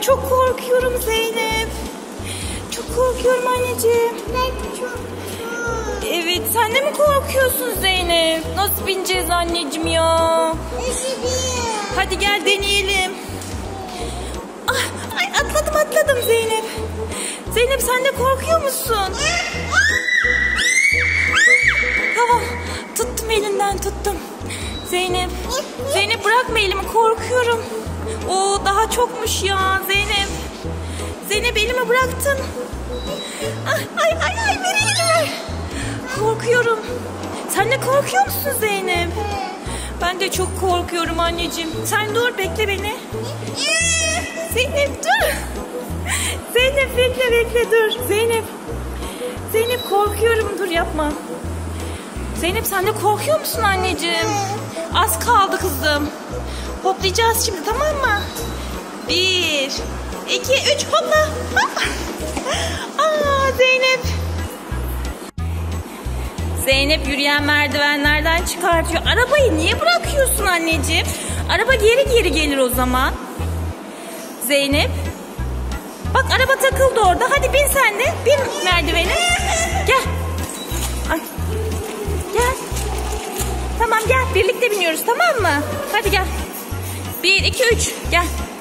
çok korkuyorum Zeynep. Çok korkuyorum anneciğim. Ben çok. Evet, sen de mi korkuyorsun Zeynep? Nasıl bineceğiz anneciğim ya? Hadi gel deneyelim. Ay atladım Zeynep. Zeynep sen de korkuyor musun? Tamam, tuttum elinden tuttum. Zeynep bırakma elimi, korkuyorum. Oo, daha çokmuş ya Zeynep. Zeynep elimi bıraktın. Ay ver elimi. Korkuyorum. Sen de korkuyor musun Zeynep? Ben de çok korkuyorum anneciğim. Sen dur, bekle beni. Zeynep dur. Zeynep bekle dur. Zeynep korkuyorum, dur yapma. Zeynep sen de korkuyor musun anneciğim? Az kaldı kızım. Hoplayacağız şimdi, tamam mı? 1, 2, 3 hopla. Zeynep yürüyen merdivenlerden çıkartıyor. Arabayı niye bırakıyorsun anneciğim? Araba geri gelir o zaman. Zeynep. Bak araba takıldı orada. Hadi bin sen de. Bin merdivene. Gel. Ay. Gel. Tamam gel. Birlikte biniyoruz, tamam mı? Hadi gel. 1, 2, 3. Gel.